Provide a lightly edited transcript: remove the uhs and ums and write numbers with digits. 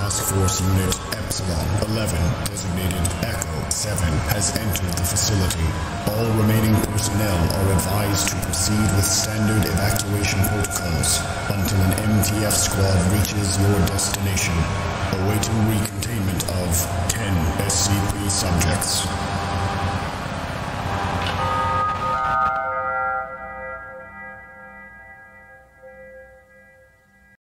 Task Force Unit Epsilon 11, designated Echo 7, has entered the facility. All remaining personnel are advised to proceed with standard evacuation protocols until an MTF squad reaches your destination, awaiting recontainment of 10 SCP subjects.